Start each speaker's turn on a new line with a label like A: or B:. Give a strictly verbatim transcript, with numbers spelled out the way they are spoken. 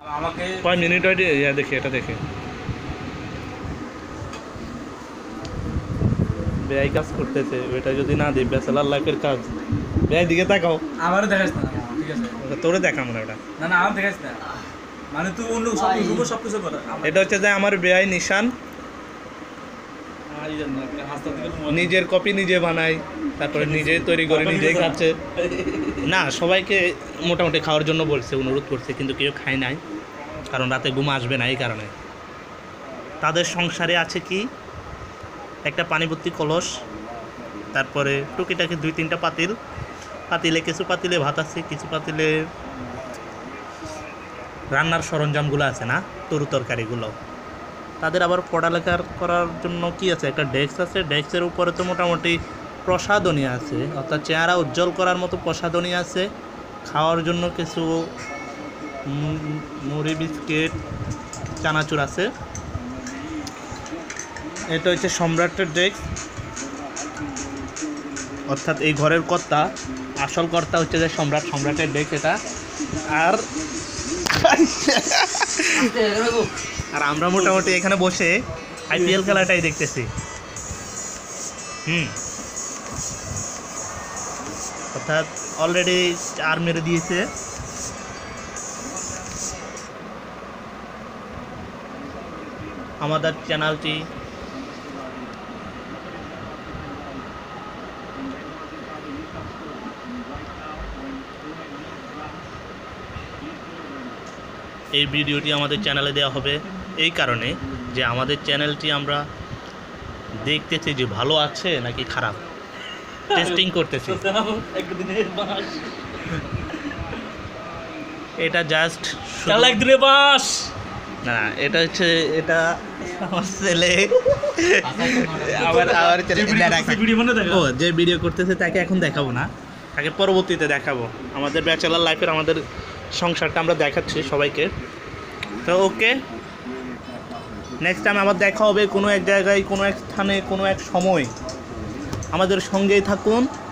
A: আমাকে
B: কয় মিনিট হয় ইয়া দেখি এটা দেখে বেআই কাজ করতেছে ওইটা যদি না দিই ব্যাচেলার লাইফের কাজ বেআই দিকে তাকাও
A: আমারও দেখাস না ঠিক আছে
B: তোরে দেখা মনে ওটা
A: না না আমার দেখাস না মানে তুই অন্য সব রুমও সব কিছু কর
B: এটা হচ্ছে যে আমার বেআই নিশান নিজের কপি নিজে বানাই তারপরে নিজে তৈরি করে নিজেই খাচ্ছে না সবাইকে মোটামুটি খাওয়ার জন্য বলছে অনুরোধ করছে কিন্তু কেউ খায় নাই কারণ রাতে ঘুম আসবে না এই কারণে তাদের সংসারে আছে কি একটা পানিভর্তি কলস তারপরে টুকিটাকি দুই তিনটা পাতিল পাতিলে কিছু পাতিলে ভাত আছে কিছু পাতিলে রান্নার সরঞ্জামগুলো আছে না তরু তরকারিগুলো তাদের আবার পড়ালেখা করার জন্য কি আছে একটা ডেস্ক আছে ডেস্কের উপরে তো মোটামুটি প্রসাধনী আছে অর্থাৎ চেহারা উজ্জ্বল করার মতো প্রসাধনী আছে খাওয়ার জন্য কিছু মুড়ি বিস্কিট চানাচুর আছে এটা হচ্ছে সম্রাটের ডেস্ক অর্থাৎ এই ঘরের কর্তা আসল কর্তা হচ্ছে যে সম্রাট সম্রাটের ডেস্ক এটা আর আর আমরা মোটামুটি এখানে বসে আইপিএল খেলাটাই দেখতেছি হুম অর্থাৎ অলরেডি চার মেরে দিয়েছে আমাদের চ্যানেলটি এই ভিডিওটি আমাদের চ্যানেলে দেওয়া হবে এই কারণে যে আমাদের চ্যানেলটি আমরা দেখতেছি যে ভালো আছে নাকি খারাপ টেস্টিং করতেছি এটা জাস্ট
A: একদিনে বাস
B: না এটা হচ্ছে এটা আমার ছেলে আবার আবার ও যে ভিডিও করতেছে তাকে এখন দেখাবো না তাকে পরবর্তীতে দেখাবো আমাদের ব্যাচেলার লাইফের আমাদের সংসারটা আমরা দেখাচ্ছি সবাইকে তো ওকে নেক্সট টাইম আবার দেখা হবে কোনো এক জায়গায় কোনো এক স্থানে কোনো এক সময় আমাদের সঙ্গেই থাকুন।